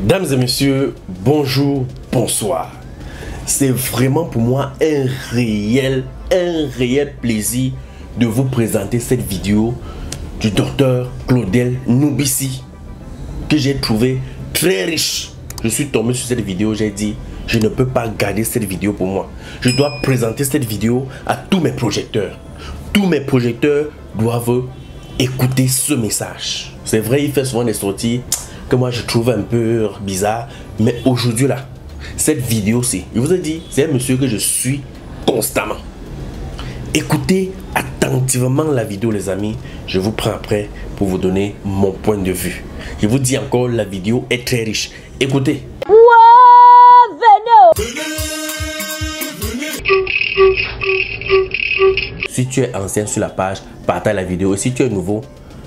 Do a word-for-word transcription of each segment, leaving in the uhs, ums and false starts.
Dames et messieurs, bonjour, bonsoir. C'est vraiment pour moi un réel, un réel plaisir de vous présenter cette vidéo du docteur Claudel Noubissi que j'ai trouvé très riche. Je suis tombé sur cette vidéo, j'ai dit, je ne peux pas garder cette vidéo pour moi. Je dois présenter cette vidéo à tous mes projecteurs. Tous mes projecteurs doivent écouter ce message. C'est vrai, il fait souvent des sorties que moi je trouve un peu bizarre, mais aujourd'hui là, cette vidéo-ci, je vous ai dit, c'est un monsieur que je suis constamment. Écoutez attentivement la vidéo les amis, je vous prends après pour vous donner mon point de vue. Je vous dis encore, la vidéo est très riche. Écoutez. Si tu es ancien sur la page, partage la vidéo. Et si tu es nouveau,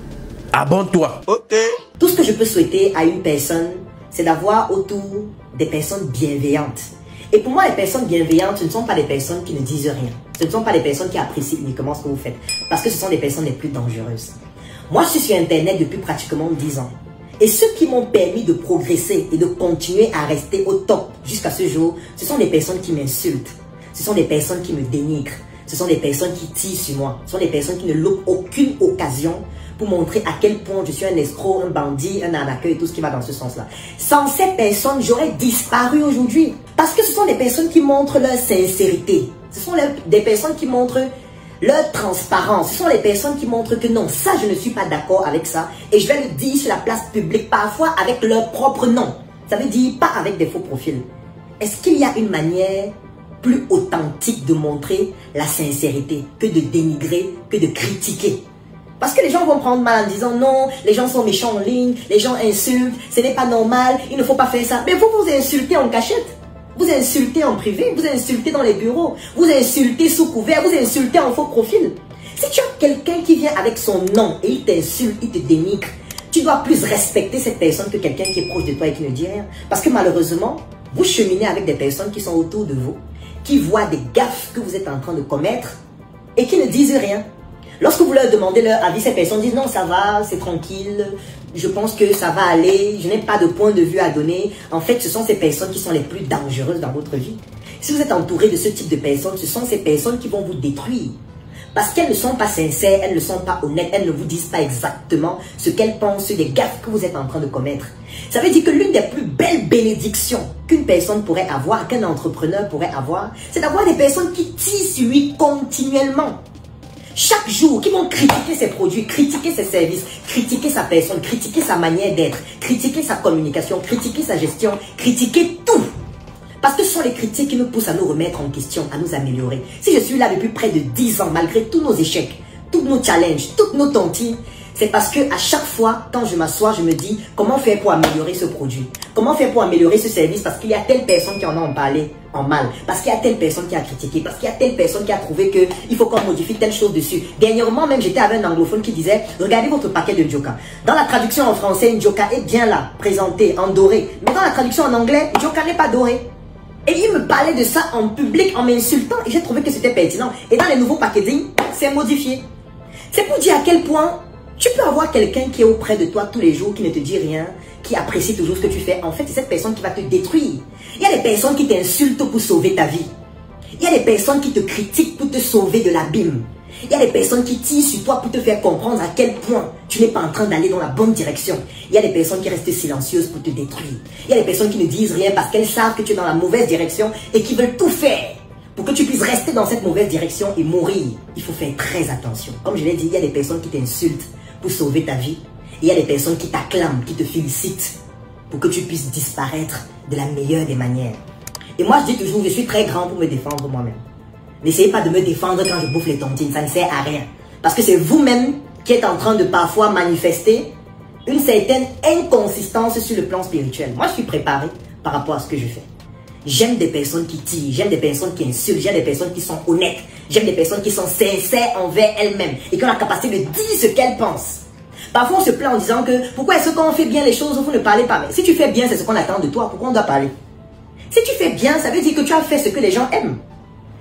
abonne-toi. Ok. Tout ce que je peux souhaiter à une personne, c'est d'avoir autour des personnes bienveillantes. Et pour moi, les personnes bienveillantes, ce ne sont pas des personnes qui ne disent rien. Ce ne sont pas des personnes qui apprécient uniquement ce que vous faites. Parce que ce sont des personnes les plus dangereuses. Moi, je suis sur Internet depuis pratiquement dix ans. Et ceux qui m'ont permis de progresser et de continuer à rester au top jusqu'à ce jour, ce sont des personnes qui m'insultent. Ce sont des personnes qui me dénigrent. Ce sont des personnes qui tirent sur moi. Ce sont des personnes qui ne loupent aucune occasion pour montrer à quel point je suis un escroc, un bandit, un arnaqueur et tout ce qui va dans ce sens-là. Sans ces personnes, j'aurais disparu aujourd'hui. Parce que ce sont des personnes qui montrent leur sincérité. Ce sont des personnes qui montrent leur transparence. Ce sont les personnes qui montrent que non, ça je ne suis pas d'accord avec ça. Et je vais le dire sur la place publique, parfois avec leur propre nom. Ça veut dire pas avec des faux profils. Est-ce qu'il y a une manière plus authentique de montrer la sincérité que de dénigrer, que de critiquer? Parce que les gens vont prendre mal en disant non, les gens sont méchants en ligne, les gens insultent, ce n'est pas normal, il ne faut pas faire ça. Mais vous vous insultez en cachette, vous insultez en privé, vous insultez dans les bureaux, vous insultez sous couvert, vous insultez en faux profil. Si tu as quelqu'un qui vient avec son nom et il t'insulte, il te dénigre, tu dois plus respecter cette personne que quelqu'un qui est proche de toi et qui ne dit rien. Parce que malheureusement, vous cheminez avec des personnes qui sont autour de vous, qui voient des gaffes que vous êtes en train de commettre et qui ne disent rien. Lorsque vous leur demandez leur avis, ces personnes disent non, ça va, c'est tranquille, je pense que ça va aller, je n'ai pas de point de vue à donner. En fait, ce sont ces personnes qui sont les plus dangereuses dans votre vie. Si vous êtes entouré de ce type de personnes, ce sont ces personnes qui vont vous détruire. Parce qu'elles ne sont pas sincères, elles ne sont pas honnêtes, elles ne vous disent pas exactement ce qu'elles pensent des gaffes que vous êtes en train de commettre. Ça veut dire que l'une des plus belles bénédictions qu'une personne pourrait avoir, qu'un entrepreneur pourrait avoir, c'est d'avoir des personnes qui tirent sur lui continuellement. Chaque jour, qui vont critiquer ses produits, critiquer ses services, critiquer sa personne, critiquer sa manière d'être, critiquer sa communication, critiquer sa gestion, critiquer tout. Parce que ce sont les critiques qui nous poussent à nous remettre en question, à nous améliorer. Si je suis là depuis près de dix ans, malgré tous nos échecs, tous nos challenges, toutes nos tontines, c'est parce que à chaque fois, quand je m'assois, je me dis comment faire pour améliorer ce produit, comment faire pour améliorer ce service, parce qu'il y a telle personne qui en a en parlé en mal, parce qu'il y a telle personne qui a critiqué, parce qu'il y a telle personne qui a trouvé qu'il faut qu'on modifie telle chose dessus. Dernièrement même, j'étais avec un anglophone qui disait, regardez votre paquet de Njoka. Dans la traduction en français, Njoka est bien là, présenté en doré. Mais dans la traduction en anglais, Njoka n'est pas doré. Et il me parlait de ça en public, en m'insultant, et j'ai trouvé que c'était pertinent. Et dans les nouveaux packaging, c'est modifié. C'est pour dire à quel point tu peux avoir quelqu'un qui est auprès de toi tous les jours, qui ne te dit rien, qui apprécie toujours ce que tu fais. En fait, c'est cette personne qui va te détruire. Il y a des personnes qui t'insultent pour sauver ta vie. Il y a des personnes qui te critiquent pour te sauver de l'abîme. Il y a des personnes qui tirent sur toi pour te faire comprendre à quel point tu n'es pas en train d'aller dans la bonne direction. Il y a des personnes qui restent silencieuses pour te détruire. Il y a des personnes qui ne disent rien parce qu'elles savent que tu es dans la mauvaise direction et qui veulent tout faire pour que tu puisses rester dans cette mauvaise direction et mourir. Il faut faire très attention. Comme je l'ai dit, il y a des personnes qui t'insultent pour sauver ta vie. Il y a des personnes qui t'acclament, qui te félicitent pour que tu puisses disparaître de la meilleure des manières. Et moi, je dis toujours, je suis très grand pour me défendre moi-même. N'essayez pas de me défendre quand je bouffe les tontines, ça ne sert à rien. Parce que c'est vous-même qui êtes en train de parfois manifester une certaine inconsistance sur le plan spirituel. Moi, je suis préparé par rapport à ce que je fais. J'aime des personnes qui tirent, j'aime des personnes qui insultent, j'aime des personnes qui sont honnêtes, j'aime des personnes qui sont sincères envers elles-mêmes et qui ont la capacité de dire ce qu'elles pensent. Parfois, on se plaint en disant que pourquoi est-ce que quand on fait bien les choses, vous ne parlez pas. Mais si tu fais bien, c'est ce qu'on attend de toi. Pourquoi on doit parler? Si tu fais bien, ça veut dire que tu as fait ce que les gens aiment.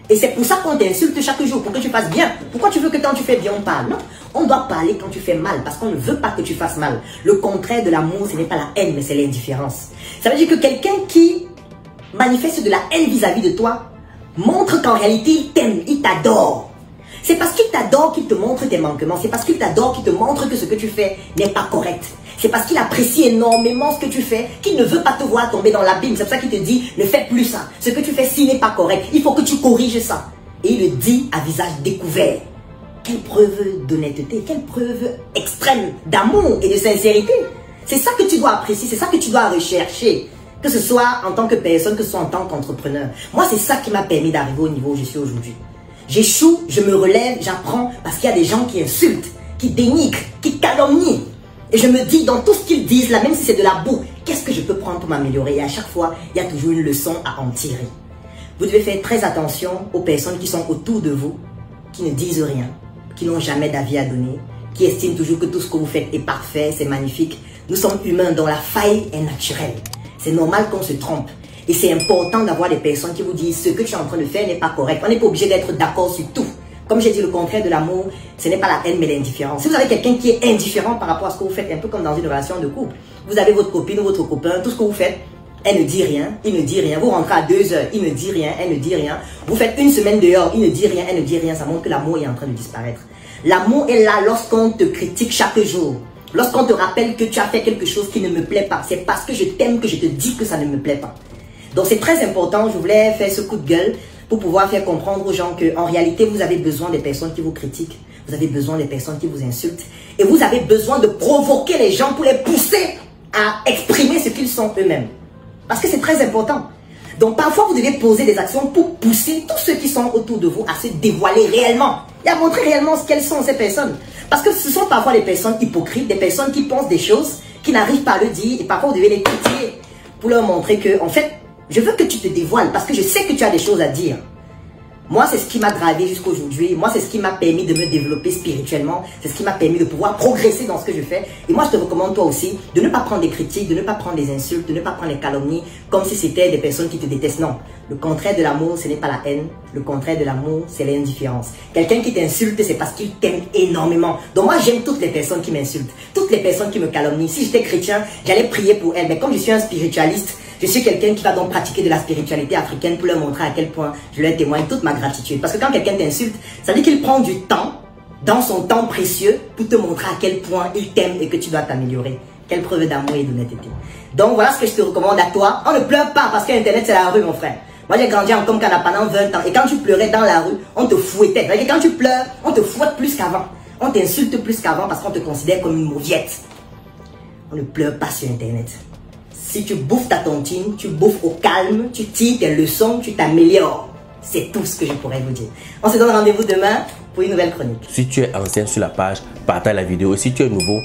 Et c'est pour ça qu'on t'insulte chaque jour, pour que tu fasses bien. Pourquoi tu veux que quand tu fais bien, on parle? Non, on doit parler quand tu fais mal, parce qu'on ne veut pas que tu fasses mal. Le contraire de l'amour, ce n'est pas la haine, mais c'est l'indifférence. Ça veut dire que quelqu'un qui manifeste de la haine vis-à-vis de toi, montre qu'en réalité, il t'aime, il t'adore. C'est parce qu'il t'adore qu'il te montre tes manquements. C'est parce qu'il t'adore qu'il te montre que ce que tu fais n'est pas correct. C'est parce qu'il apprécie énormément ce que tu fais qu'il ne veut pas te voir tomber dans l'abîme. C'est pour ça qu'il te dit, ne fais plus ça. Ce que tu fais, ci n'est pas correct. Il faut que tu corriges ça. Et il le dit à visage découvert. Quelle preuve d'honnêteté, quelle preuve extrême d'amour et de sincérité. C'est ça que tu dois apprécier, c'est ça que tu dois rechercher. Que ce soit en tant que personne, que ce soit en tant qu'entrepreneur. Moi, c'est ça qui m'a permis d'arriver au niveau où je suis aujourd'hui. J'échoue, je me relève, j'apprends parce qu'il y a des gens qui insultent, qui dénigrent, qui calomnient. Et je me dis, dans tout ce qu'ils disent, là, même si c'est de la boue, qu'est-ce que je peux prendre pour m'améliorer? Et à chaque fois, il y a toujours une leçon à en tirer. Vous devez faire très attention aux personnes qui sont autour de vous, qui ne disent rien, qui n'ont jamais d'avis à donner, qui estiment toujours que tout ce que vous faites est parfait, c'est magnifique. Nous sommes humains dont la faille est naturelle. C'est normal qu'on se trompe. Et c'est important d'avoir des personnes qui vous disent ce que tu es en train de faire n'est pas correct. On n'est pas obligé d'être d'accord sur tout. Comme j'ai dit, le contraire de l'amour, ce n'est pas la haine mais l'indifférence. Si vous avez quelqu'un qui est indifférent par rapport à ce que vous faites, un peu comme dans une relation de couple, vous avez votre copine ou votre copain, tout ce que vous faites, elle ne dit rien, il ne dit rien. Vous rentrez à deux heures, il ne dit rien, elle ne dit rien. Vous faites une semaine dehors, il ne dit rien, elle ne dit rien. Ça montre que l'amour est en train de disparaître. L'amour est là lorsqu'on te critique chaque jour. Lorsqu'on te rappelle que tu as fait quelque chose qui ne me plaît pas. C'est parce que je t'aime que je te dis que ça ne me plaît pas. Donc c'est très important, je voulais faire ce coup de gueule pour pouvoir faire comprendre aux gens qu'en réalité, vous avez besoin des personnes qui vous critiquent, vous avez besoin des personnes qui vous insultent, et vous avez besoin de provoquer les gens pour les pousser à exprimer ce qu'ils sont eux-mêmes. Parce que c'est très important. Donc parfois, vous devez poser des actions pour pousser tous ceux qui sont autour de vous à se dévoiler réellement et à montrer réellement ce qu'elles sont ces personnes. Parce que ce sont parfois des personnes hypocrites, des personnes qui pensent des choses, qui n'arrivent pas à le dire, et parfois vous devez les critiquer pour leur montrer que, en fait, je veux que tu te dévoiles parce que je sais que tu as des choses à dire. Moi, c'est ce qui m'a gravé jusqu'à aujourd'hui. Moi, c'est ce qui m'a permis de me développer spirituellement. C'est ce qui m'a permis de pouvoir progresser dans ce que je fais. Et moi, je te recommande toi aussi de ne pas prendre des critiques, de ne pas prendre des insultes, de ne pas prendre des calomnies comme si c'était des personnes qui te détestent. Non. Le contraire de l'amour, ce n'est pas la haine. Le contraire de l'amour, c'est l'indifférence. Quelqu'un qui t'insulte, c'est parce qu'il t'aime énormément. Donc moi, j'aime toutes les personnes qui m'insultent. Toutes les personnes qui me calomnient. Si j'étais chrétien, j'allais prier pour elles. Mais comme je suis un spiritualiste, je suis quelqu'un qui va donc pratiquer de la spiritualité africaine pour leur montrer à quel point je leur témoigne toute ma gratitude. Parce que quand quelqu'un t'insulte, ça veut dire qu'il prend du temps, dans son temps précieux, pour te montrer à quel point il t'aime et que tu dois t'améliorer. Quelle preuve d'amour et d'honnêteté. Donc voilà ce que je te recommande à toi. On ne pleure pas parce qu'Internet c'est la rue, mon frère. Moi j'ai grandi en Comcana pendant vingt ans. Et quand tu pleurais dans la rue, on te fouettait. C'est-à-dire que quand tu pleures, on te fouette plus qu'avant. On t'insulte plus qu'avant parce qu'on te considère comme une mauviette. On ne pleure pas sur Internet. Si tu bouffes ta tontine, tu bouffes au calme, tu tires tes leçons, tu t'améliores. C'est tout ce que je pourrais vous dire. On se donne rendez-vous demain pour une nouvelle chronique. Si tu es ancien sur la page, partage la vidéo. Et si tu es nouveau,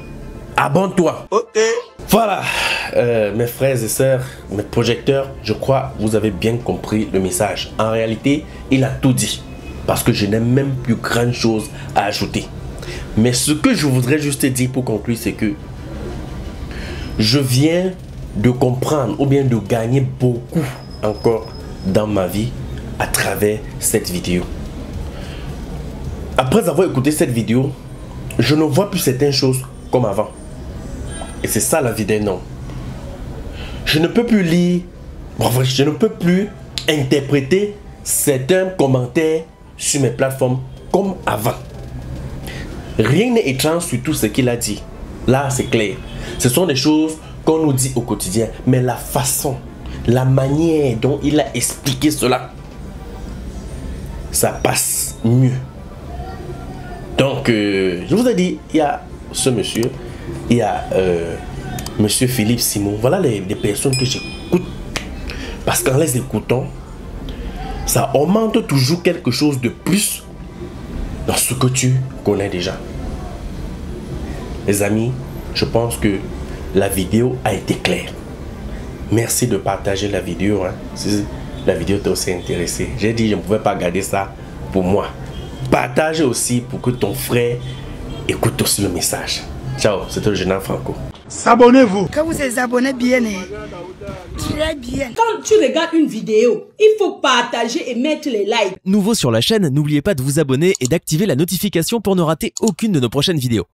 abonne-toi. Ok. Voilà, euh, mes frères et sœurs, mes projecteurs, je crois que vous avez bien compris le message. En réalité, il a tout dit. Parce que je n'ai même plus grand chose à ajouter. Mais ce que je voudrais juste dire pour conclure, c'est que je viens de comprendre ou bien de gagner beaucoup encore dans ma vie à travers cette vidéo. Après avoir écouté cette vidéo, je ne vois plus certaines choses comme avant. Et c'est ça la vie d'un homme. Je ne peux plus lire, je ne peux plus interpréter certains commentaires sur mes plateformes comme avant. Rien n'est étrange sur tout ce qu'il a dit. Là, c'est clair. Ce sont des choses qu'on nous dit au quotidien. Mais la façon, la manière dont il a expliqué cela, ça passe mieux. Donc, euh, je vous ai dit, il y a ce monsieur, il y a euh, monsieur Philippe Simon. Voilà les, les personnes que j'écoute. Parce qu'en les écoutant, ça augmente toujours quelque chose de plus dans ce que tu connais déjà. Les amis, je pense que la vidéo a été claire. Merci de partager la vidéo. Hein. Si la vidéo t'a aussi intéressé. J'ai dit, je ne pouvais pas garder ça pour moi. Partage aussi pour que ton frère écoute aussi le message. Ciao, c'était le Général Franco. s'abonnez-vous. Quand vous êtes abonné bien, très bien. Quand tu regardes une vidéo, il faut partager et mettre les likes. Nouveau sur la chaîne, n'oubliez pas de vous abonner et d'activer la notification pour ne rater aucune de nos prochaines vidéos.